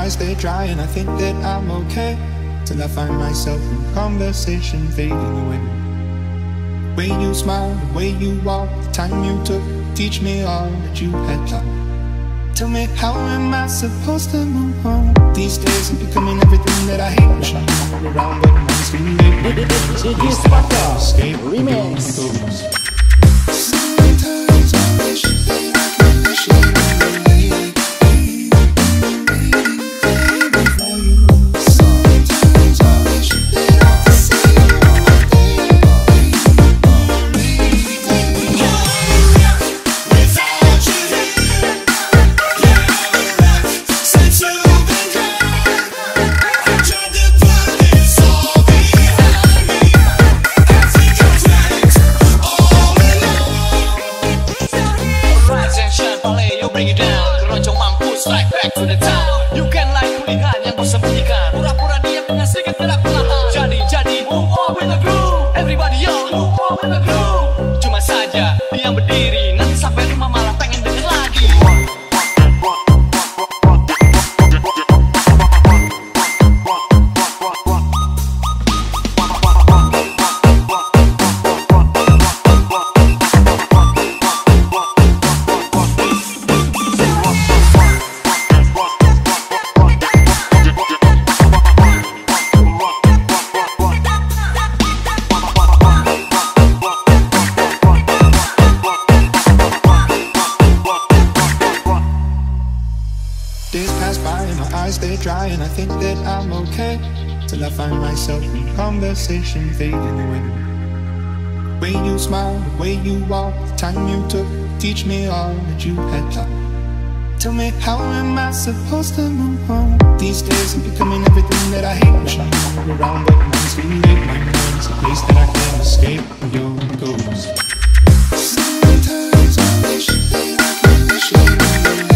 eyes, they're dry and I think that I'm okay, till I find myself in conversation fading away. The way you smile, the way you walk, the time you took to teach me all that you had taught. Tell me, how am I supposed to move on? These days I'm becoming everything that I hate. Wish I could move around, but it's too late. DJ Sparta Remix. Sometimes I wish that I could wish it away. Before you. Sometimes I wish that I could see you all day. Without you here, never left since you've been gone. I tried to put this all behind me. I think I drank all alone. Rise and shine, ballet, you bring it down. Keroncong mampus, strike back to the town. You can like kulihat yang kau sembunyikan. Pura-pura diam dengan sedikit gerak perlahan. Jadi, move on with the groove. Everybody yo, move on with the groove. Cuma saja, diam berdiri. Nanti sampai rumah malah pengen denger lagi. Days pass by and my eyes, they're dry and I think that I'm okay, till I find myself in conversation fading away. The way you smile, the way you walk, the time you took to teach me all that you had taught. Tell me, how am I supposed to move on? These days I'm becoming everything that I hate. Wish I could move around, but it's too late. My mind's a place that I can't escape from your ghost. Sometimes I wish that I could wish it away.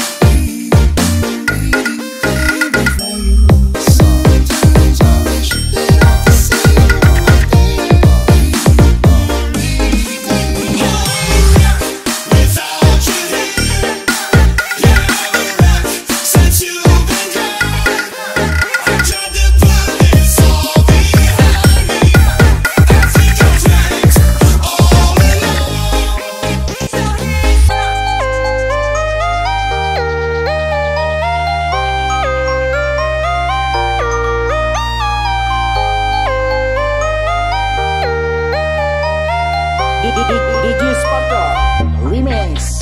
DJ Sparta Remix.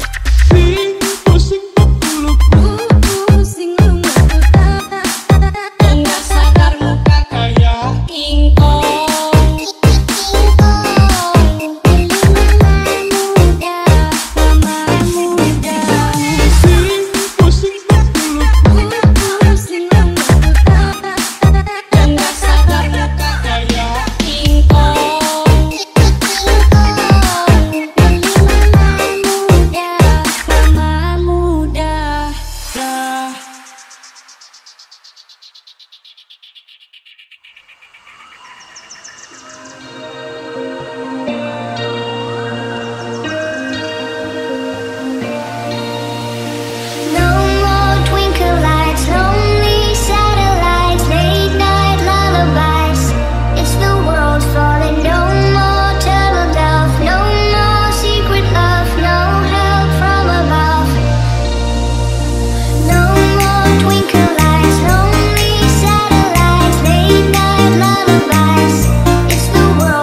Enggak sadar muka kayak ingkong. Enggak sadar muka kayak ingkong. Mama muda. No more twinkle lights, lonely satellites, late night lullabies. It's the world falling. No more turtle dove, no more secret love, no help from above. No more twinkle lights, lonely satellites, late night lullabies. It's the world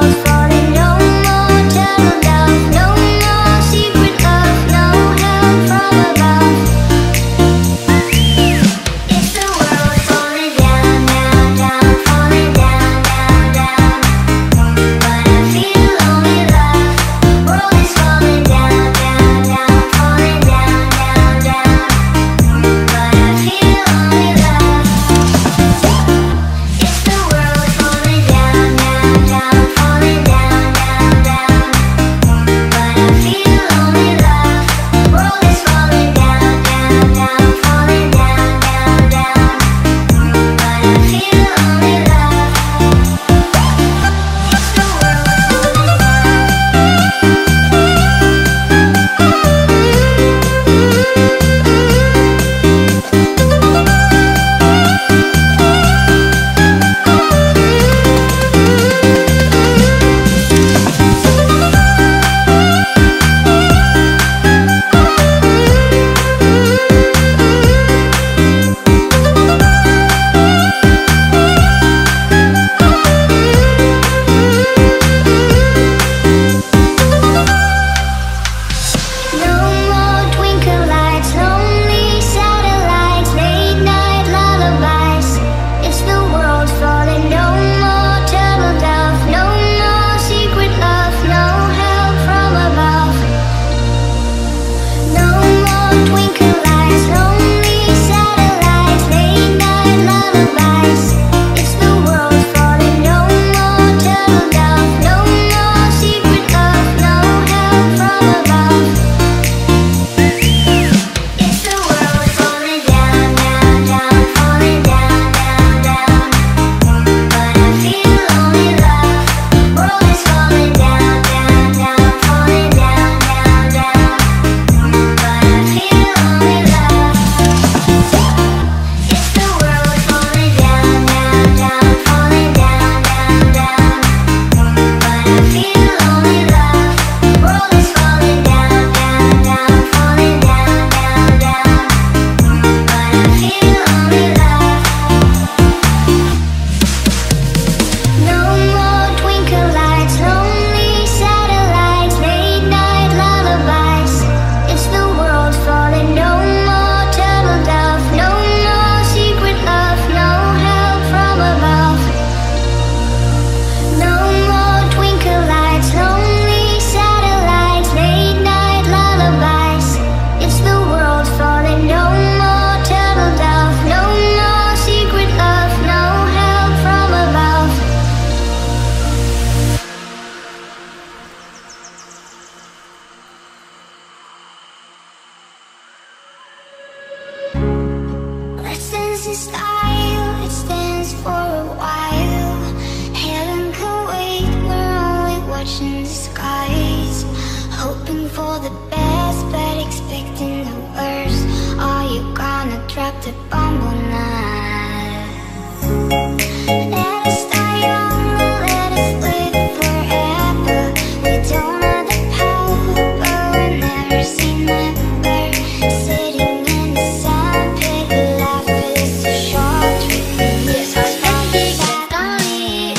for the best, but expecting the worst. Are you gonna drop the bomb or not? Let us start young, let us live forever. We don't have the power, but we'll never say never. Sitting in the sandpit, life is so short. Yes, I spent it back on it.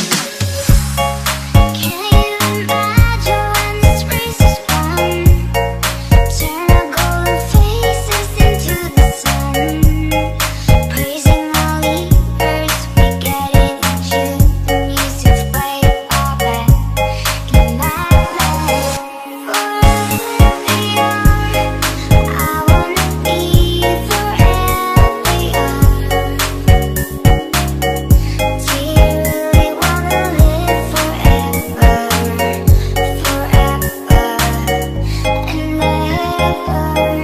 Can you imagine when this race is won? Turn our golden faces into the sun. Praising all leaders, we get it into the music's way all back in my life. Forever young, I wanna be forever young. Do you really wanna live forever, forever and ever?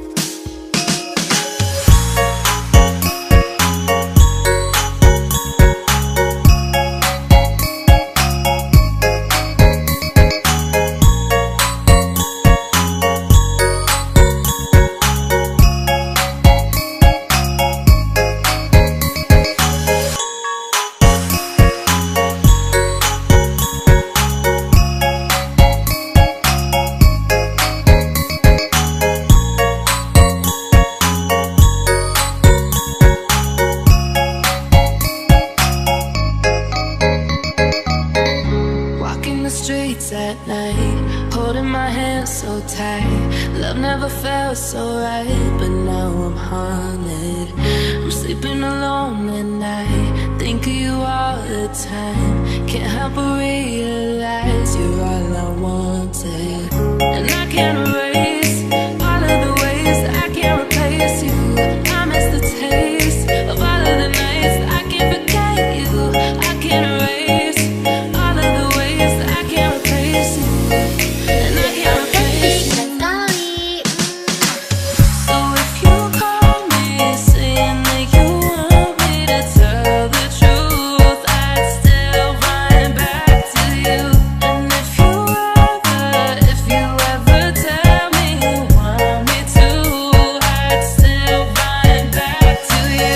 Walking the streets at night, holding my hand so tight. Love never felt so right, but now I'm haunted. I'm sleeping alone at night, think of you all the time. Can't help but realize you're all I wanted. And I can't erase all of the ways that I can't replace you. I miss the taste of all of the nights that I can't forget you. I can't erase all of the ways that I can't replace you. And I can't replace you. So if you call me saying that you want me to tell the truth, I'd still run back to you. And if you ever tell me you want me to, I'd still run back to you.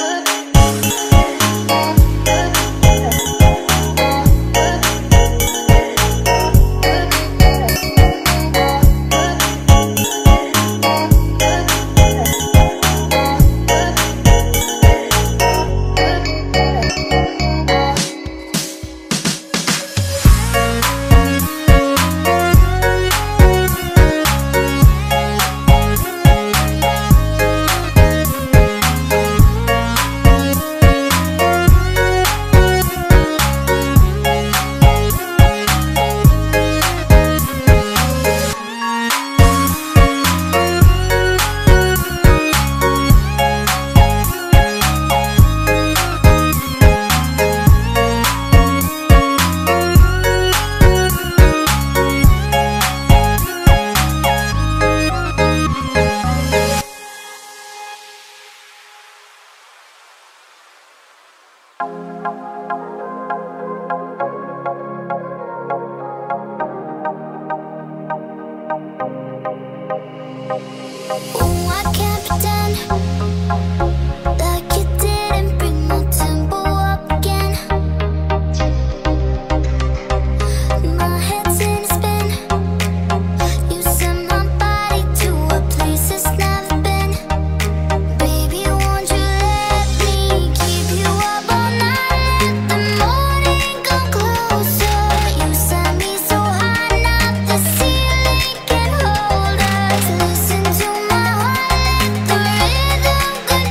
Oh, I can't pretend like you didn't bring my tempo up again. My head's in a spin. You sent my body to a place it's never been. Baby, won't you let me keep you up all night? Let the morning come closer. You sent me so high, not the ceiling can hold us. Listen to my heart, let the rhythm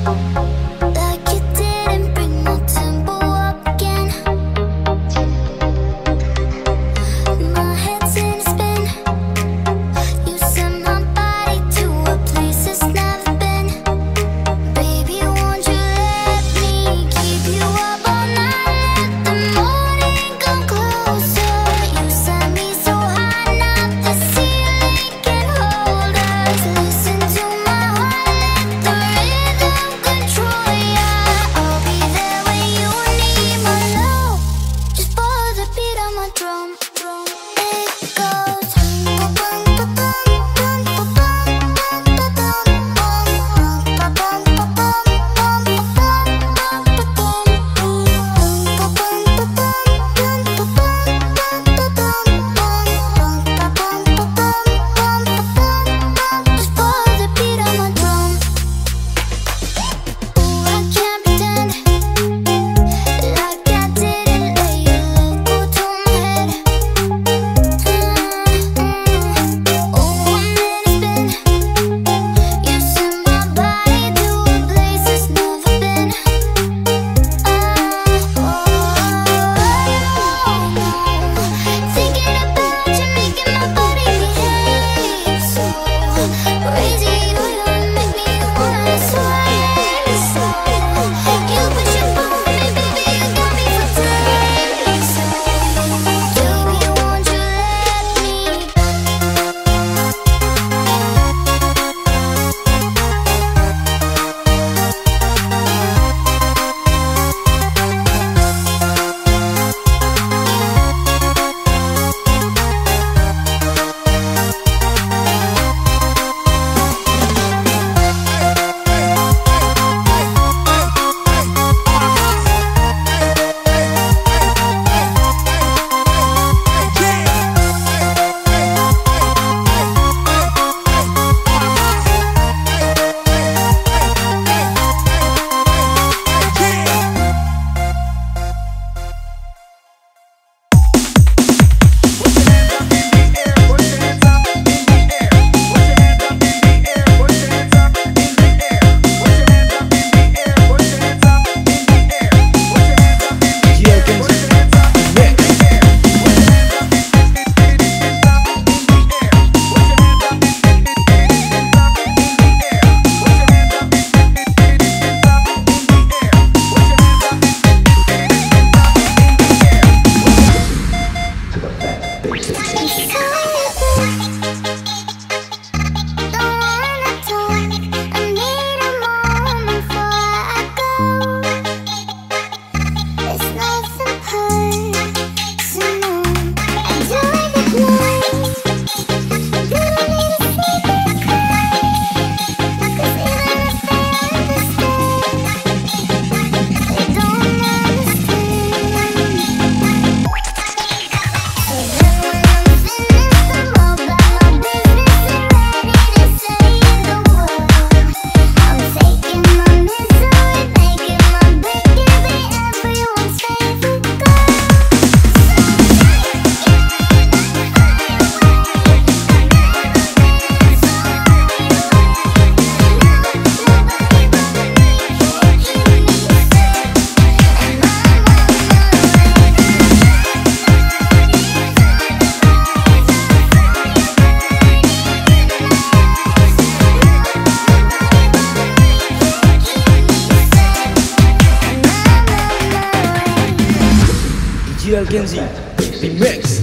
Like you didn't bring my tempo up again. My head's in a spin. You sent my body to a place it's never been. Baby, won't you let me keep you up all night? Let the morning come closer. You set me so high, now the ceiling can hold us. Listen to my heart, let the rhythm control ya. I'll be there when you need my love. Just follow the beat of my drum. It goes bum bum bum bum bum bum bum bum just follow the beat of my drum. Ooh, I can't pretend like I didn't let your love go to my head. Oh, I'm in a spin. You sent my body to a place it's never been. Thinking about you, making my body behave so crazy. You don't make me wanna sway. You push your bone, baby, you got me for days. Baby, won't you let me? GL Kenzi Remix.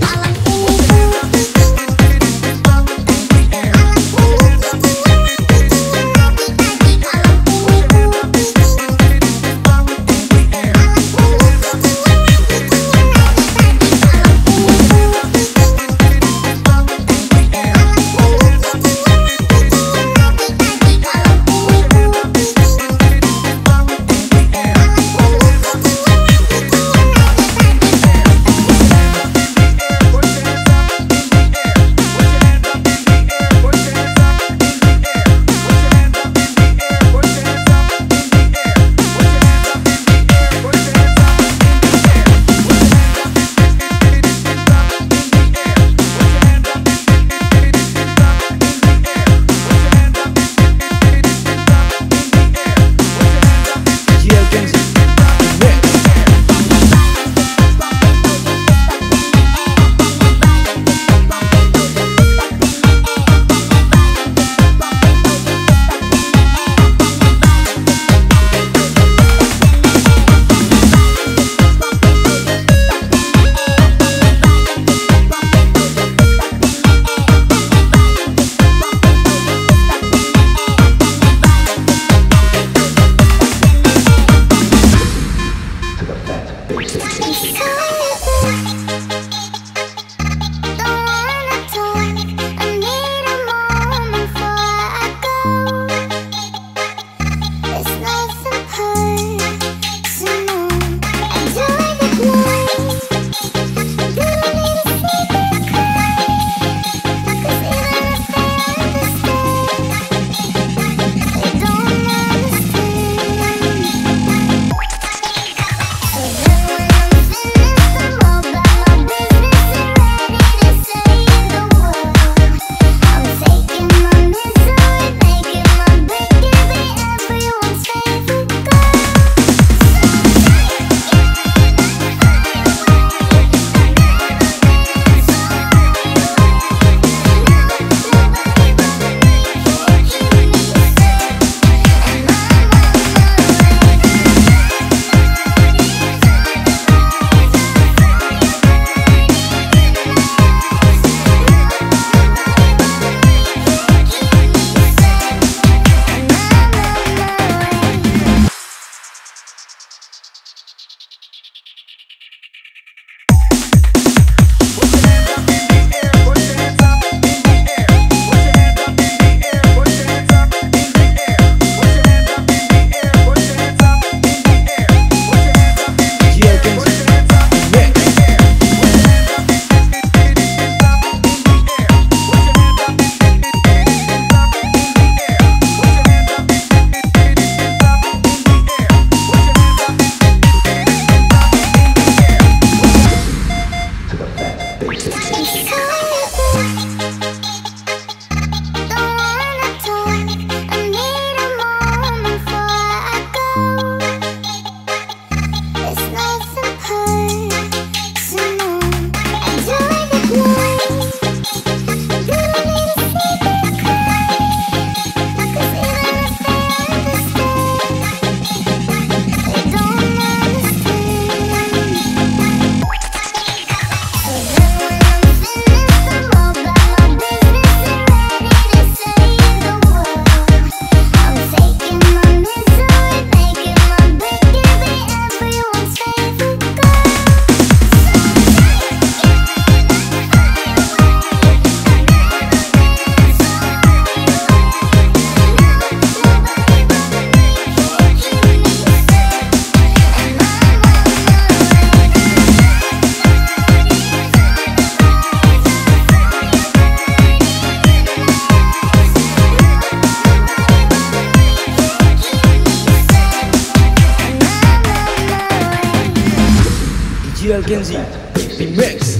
DJ Kenzi Remix.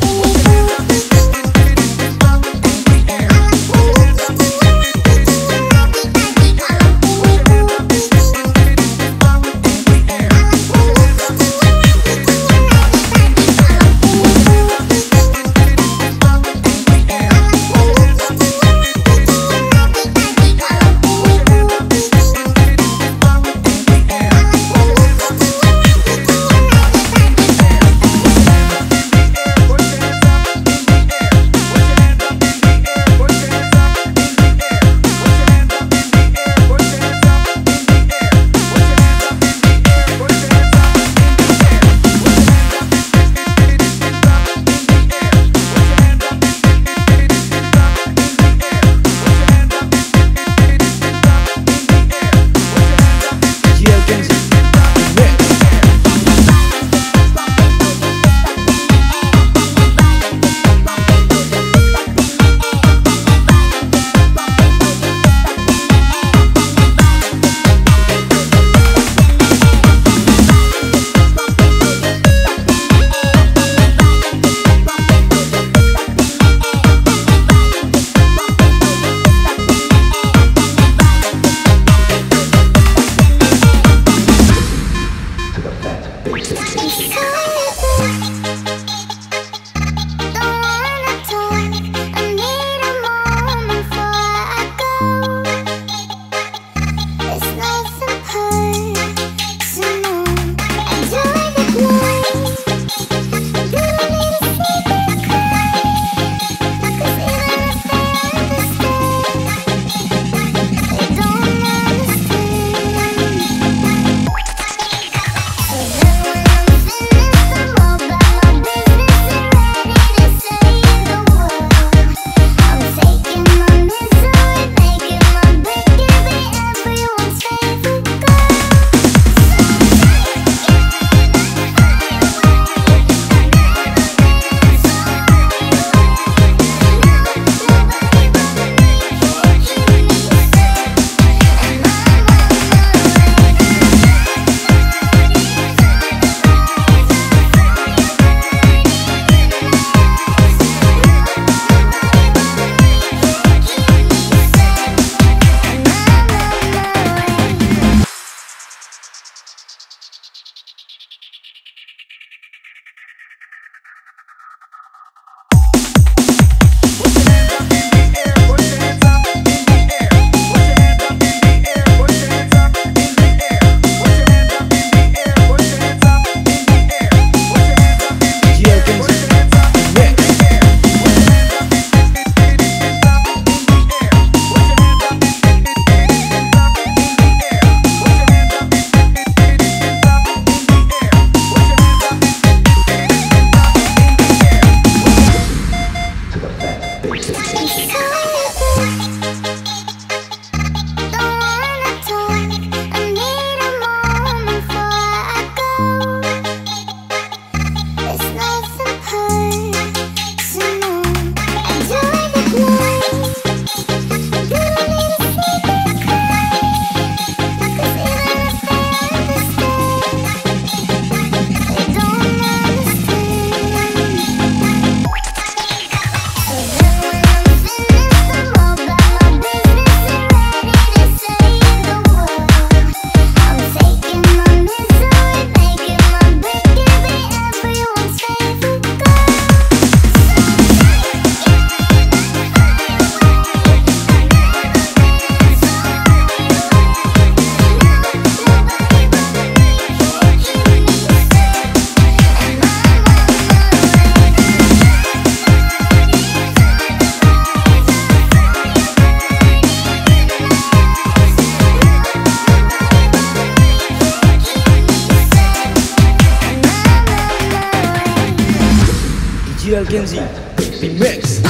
DJ Kenzi Remix.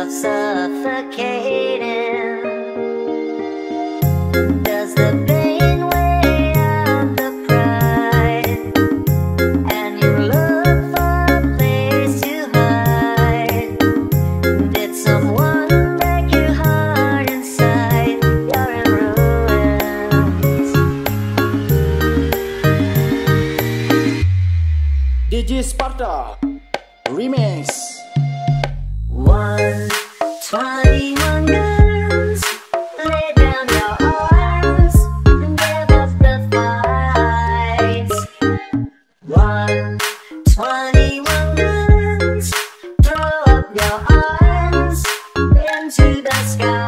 yourself suffocating? Does the pain weigh out the pride, and you look for a place to hide? Did someone break your heart inside? You're in ruins. DJ Sparta Remix. 121 guns, lay down your arms and give up the fight. 121 guns, throw up your arms into the sky.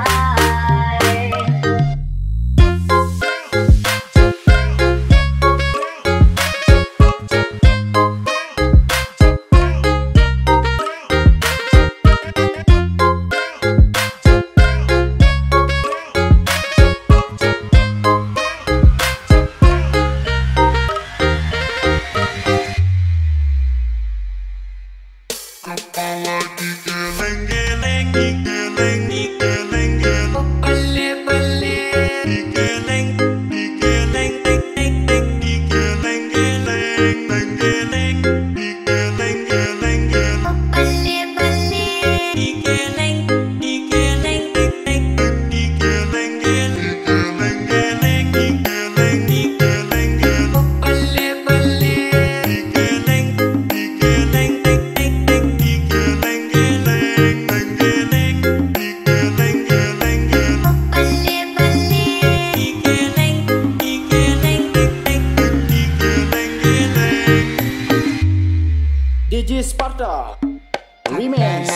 DJ Sparta Remix.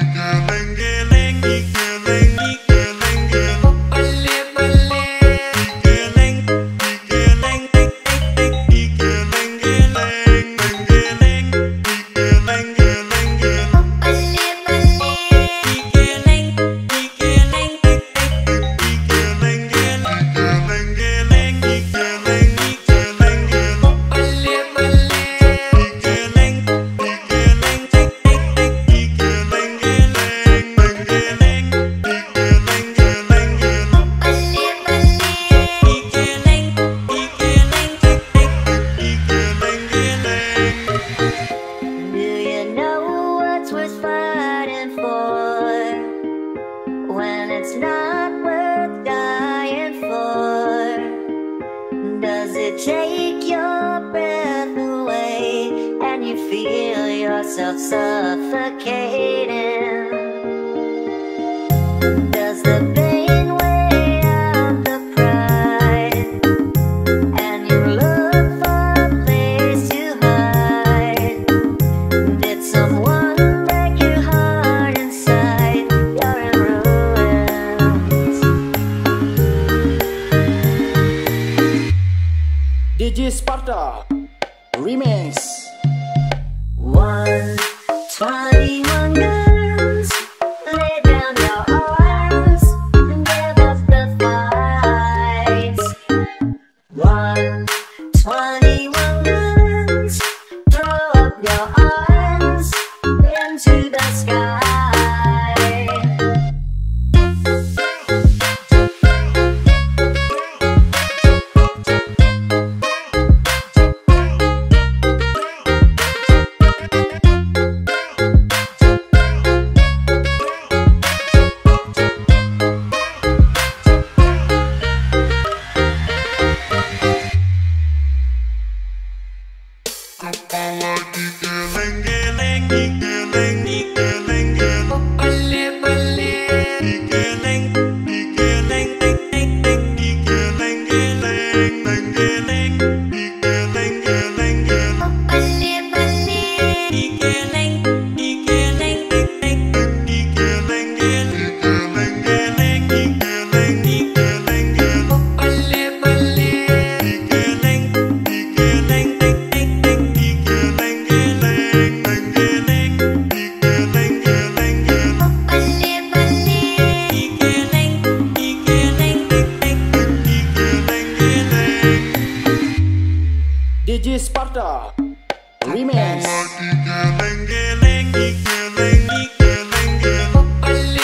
It's not worth dying for. Does it take your breath away and you feel yourself suffocating? Does the pain weigh out the pride, and you look for a place to hide? Did someone break your heart inside? You're in ruins. DJ Sparta Remix. 121 guns, lay down your arms and give up the fight. 121 guns, throw up your arms into the sky. DJ Sparta Remix.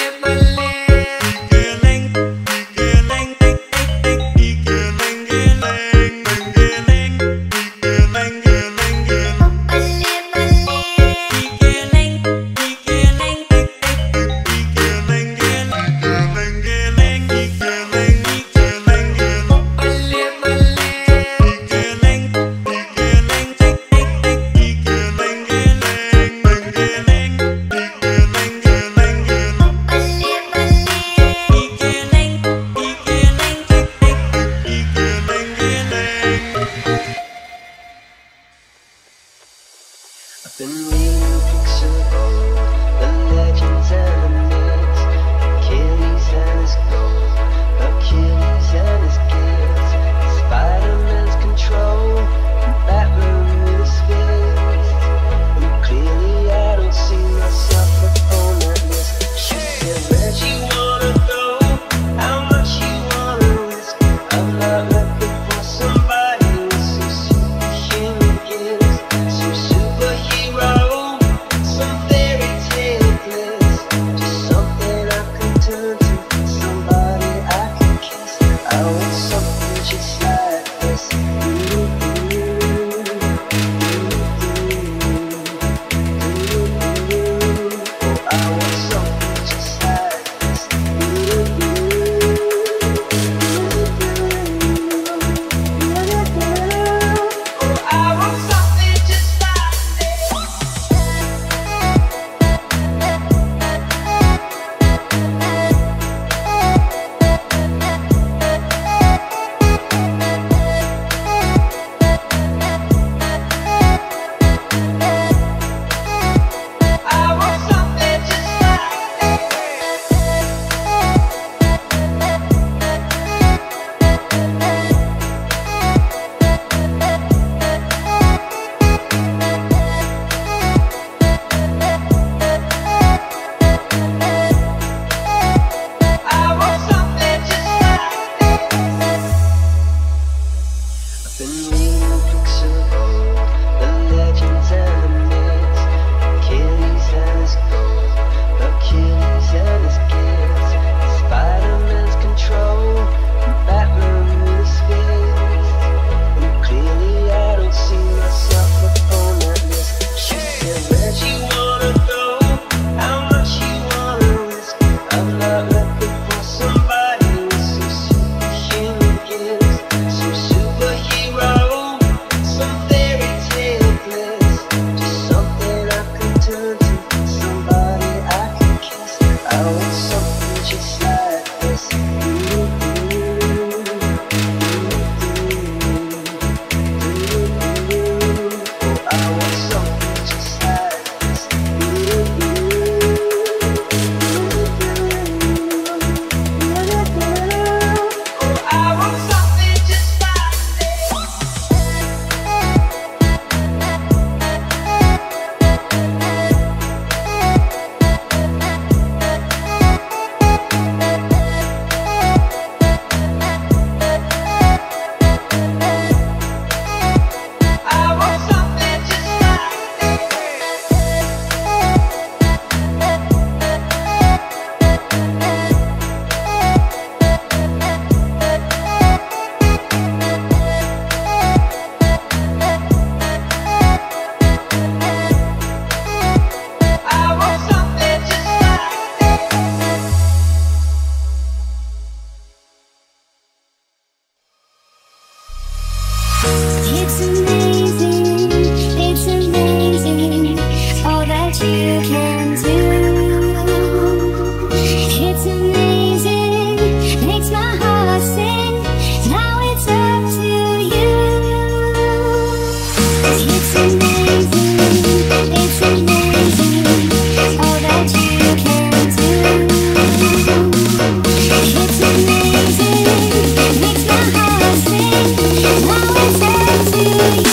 It's amazing, it's amazing, all that you can do. It's amazing, makes my heart sing. Now it's up to you. It's amazing, it's amazing, all that you can do. It's amazing, makes my heart sing. Now it's up to you.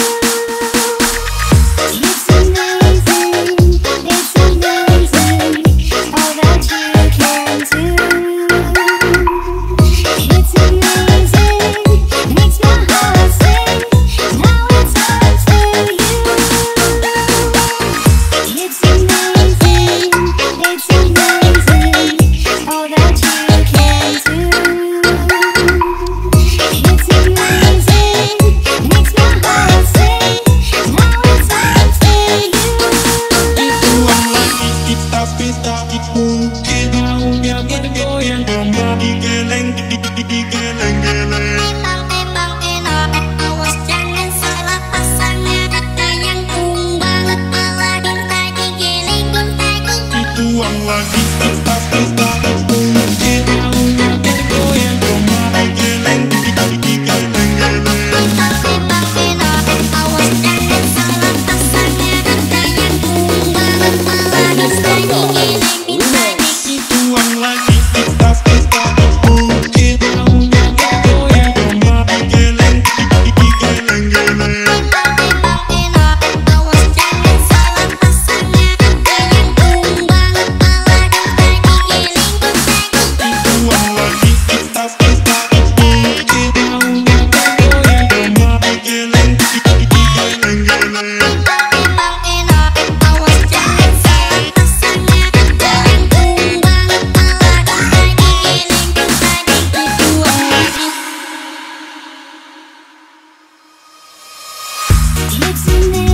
It's amazing, it's amazing, all that you can do. It's amazing, makes my heart sing. Now it's up to you. It's amazing, it's amazing, all that you can do. It's amazing, makes my heart sing. Now it's up to you. Ituan lagi kita pesta mungkin maunya bergoyang kembali digeleng digeleng. Tembang enak, awas jangan salah pasangan. Ada yang tumbang, apalagi tadi giling pun tadi. Ituan lagi kita pesta mungkin maunya bergoyang kembali digeleng digeleng. Tembang enak, awas jangan salah pasangan. Ada yang tumbang, apalagi tadi giling pun tadi. Ituan lagi kita pesta mungkin maunya bergoyang kembali digeleng digeleng. Tembang enak, awas jangan salah pasangan. Ada yang tumbang, apalagi tadi giling pun tadi. Ituan lagi kita pesta mungkin maunya bergoyang kembali digeleng digeleng. Tembang enak, awas jangan salah pasangan. Ada yang tumbang, apalagi tadi giling pun tadi. Ituan lagi. It's amazing.